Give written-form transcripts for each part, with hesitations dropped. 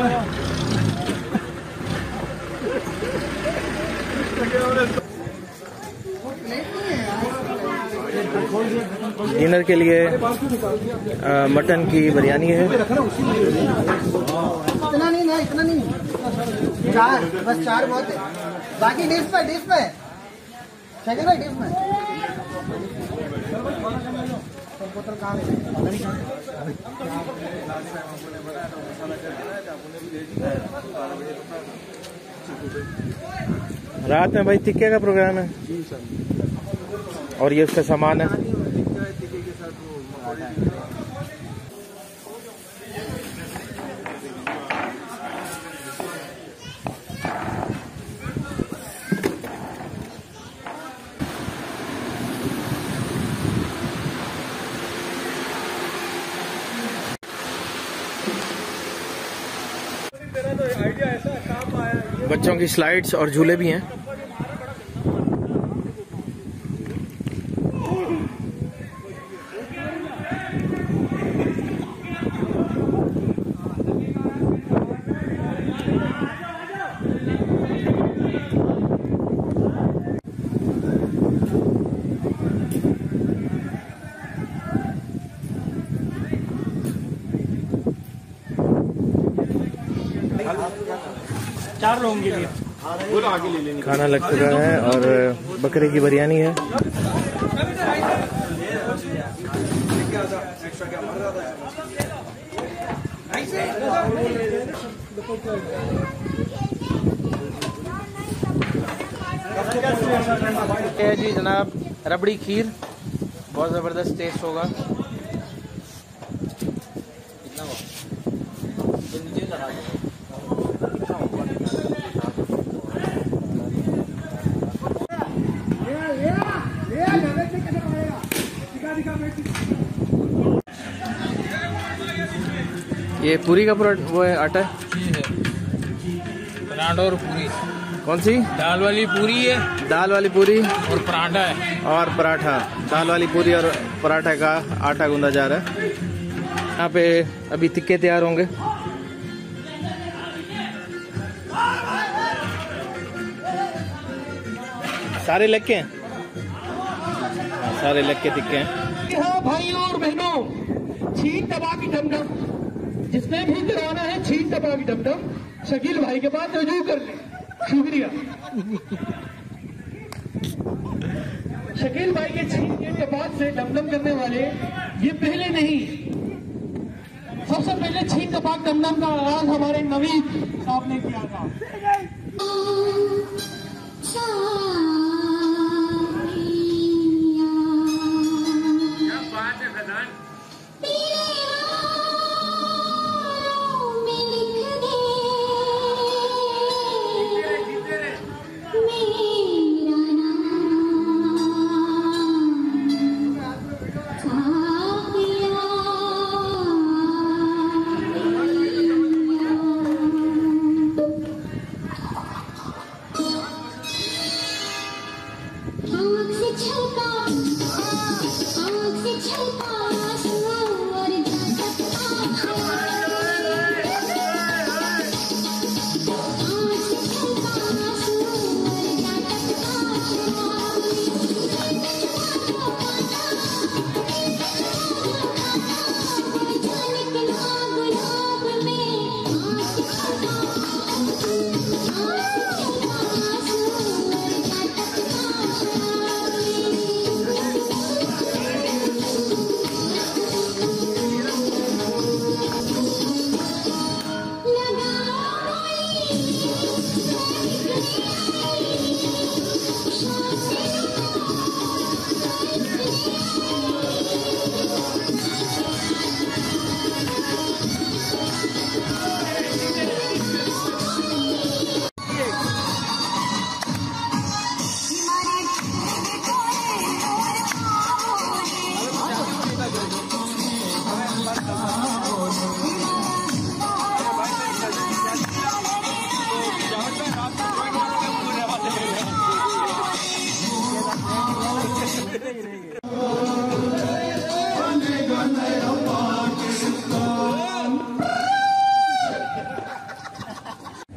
Dinner के लिए mutton की बिरयानी है। इतना नहीं ना, इतना नहीं, 4 बस 4 बहुत है। बाकी डिश पे शकील भाई डिश में रात में भाई टिक्के का प्रोग्राम है और ये उसका सामान है। बच्चों की स्लाइड्स और झूले भी हैं। चार लोगों के लिए खाना लग चुका है और बकरे की बिरयानी है। जी जनाब, रबड़ी खीर बहुत जबरदस्त टेस्ट होगा। ये पूरी का वो है आटा है, पराठा और पूरी। कौन सी? दाल वाली पूरी है, दाल वाली पूरी और पराठा है और पराठा। दाल वाली पूरी और पराठा का आटा गूंदा जा रहा है। यहाँ पे अभी टिक्के तैयार होंगे। सारे लक्के हैं, सारे लक्के टिक्के हैं। हाँ भाइयों और बहनों, छीन दबा की डमडम, जिसने भी कराना है छीन दबा की डमडम शकील भाई के पास रजू कर ले। शुक्रिया। शकील भाई के छीन के टपाक से डमडम करने वाले ये पहले नहीं, सबसे पहले छीन टपाक डमडम का आगाज हमारे नवीद साहब ने किया था।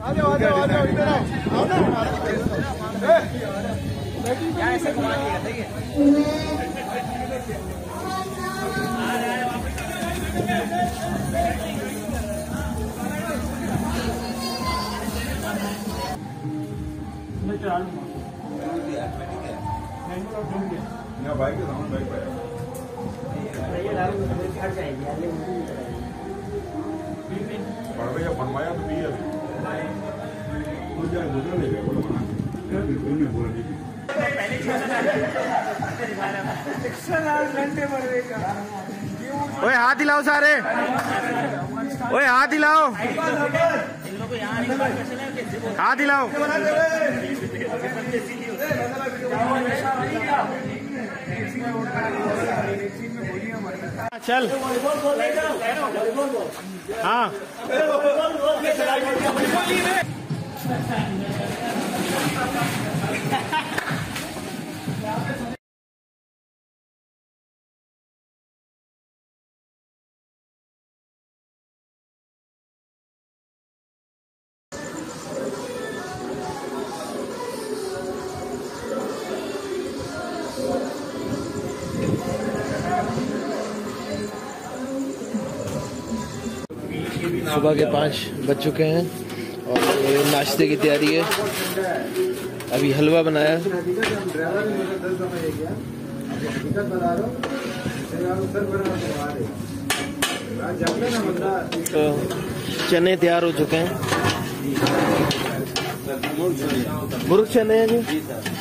बनवाया तो भी ओए हाथ हिलाओ सारे, ओए हाथ हिलाओ, हाथ हिलाओ। चल हाँ सुबह के 5 बज चुके हैं और नाश्ते की तैयारी है। अभी हलवा बनाया, तो चने तैयार हो चुके हैं। मुर्ग चने हैं जी।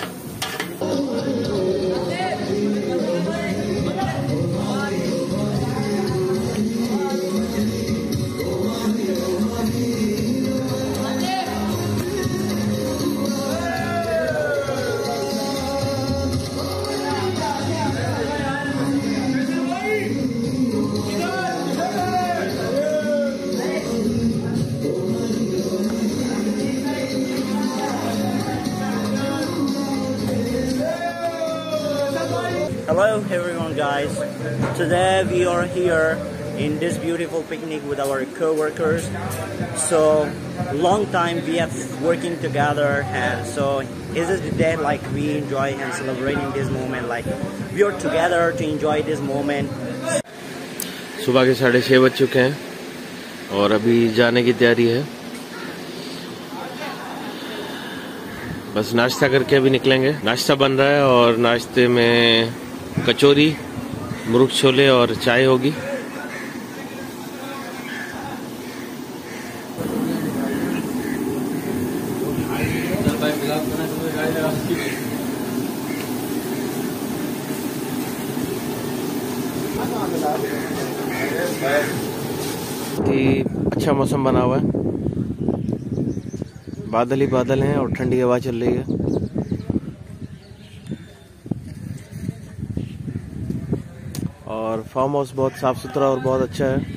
Hello everyone guys, today we are here in this beautiful picnic with our co-workers. So long time we have working together, and so this is the day like we enjoy and celebrating this moment, like we are together to enjoy this moment. सुबह के 6:30 बज चुके हैं और अभी जाने की तैयारी है। बस नाश्ता करके अभी निकलेंगे। नाश्ता बन रहा है और नाश्ते में कचौरी, मुर्ग छोले और चाय होगी। अच्छा मौसम बना हुआ है, बादल ही बादल हैं और ठंडी हवा चल रही है। और फार्म हाउस बहुत साफ सुथरा और बहुत अच्छा है।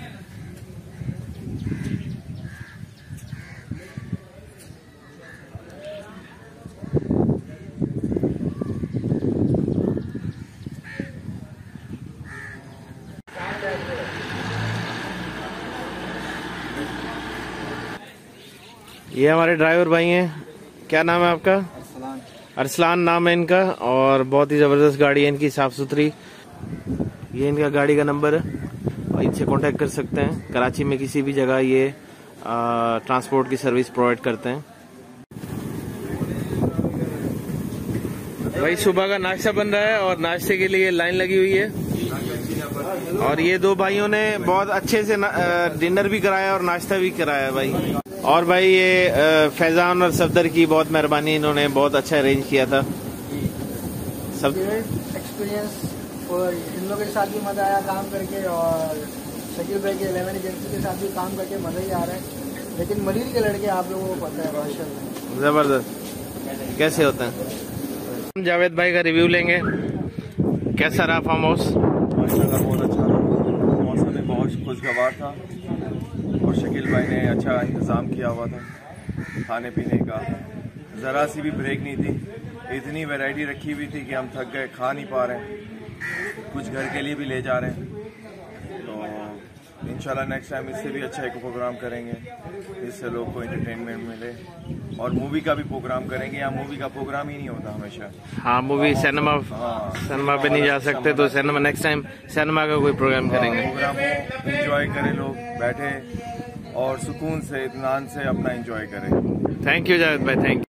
ये हमारे ड्राइवर भाई हैं। क्या नाम है आपका? अरसलान नाम है इनका, और बहुत ही जबरदस्त गाड़ी है इनकी, साफ सुथरी। ये इनका गाड़ी का नंबर है और इनसे कांटेक्ट कर सकते हैं। कराची में किसी भी जगह ये ट्रांसपोर्ट की सर्विस प्रोवाइड करते हैं। भाई सुबह का नाश्ता बन रहा है और नाश्ते के लिए लाइन लगी हुई है और ये दो भाइयों ने बहुत अच्छे से डिनर भी कराया और नाश्ता भी कराया भाई। और भाई ये फैजान और सफदर की बहुत मेहरबानी, इन्होंने बहुत अच्छा अरेंज किया था सब। एक्सपीरियंस और इन लोगों के साथ भी मजा आया काम करके, और शकील भाई के 11 एजेंसी के साथ भी काम करके मजा ही आ रहा है। लेकिन मरीज के लड़के आप लोगों को पता है माशाल्लाह जबरदस्त कैसे होते हैं। जावेद भाई का रिव्यू लेंगे, कैसा रहा फार्म हाउस? माशाल्लाह बहुत अच्छा रहा, मौसम में बहुत खुशगवार था और शकील भाई ने अच्छा इंतज़ाम किया हुआ था खाने पीने का। ज़रा सी भी ब्रेक नहीं थी, इतनी वैरायटी रखी हुई थी कि हम थक गए, खा नहीं पा रहे, कुछ घर के लिए भी ले जा रहे हैं। तो इंशाल्लाह नेक्स्ट टाइम इससे भी अच्छा एक प्रोग्राम करेंगे, इससे लोग को एंटरटेनमेंट मिले। और मूवी का भी प्रोग्राम करेंगे। यहाँ मूवी का प्रोग्राम ही नहीं होता हमेशा। हाँ, मूवी सिनेमा पे नहीं जा सकते, तो सिनेमा नेक्स्ट टाइम सिनेमा का कोई प्रोग्राम करेंगे। प्रोग्राम हो, एंजॉय करें, लोग बैठे और सुकून से इत्मीनान से अपना एंजॉय करें। थैंक यू जावेद भाई, थैंक यू।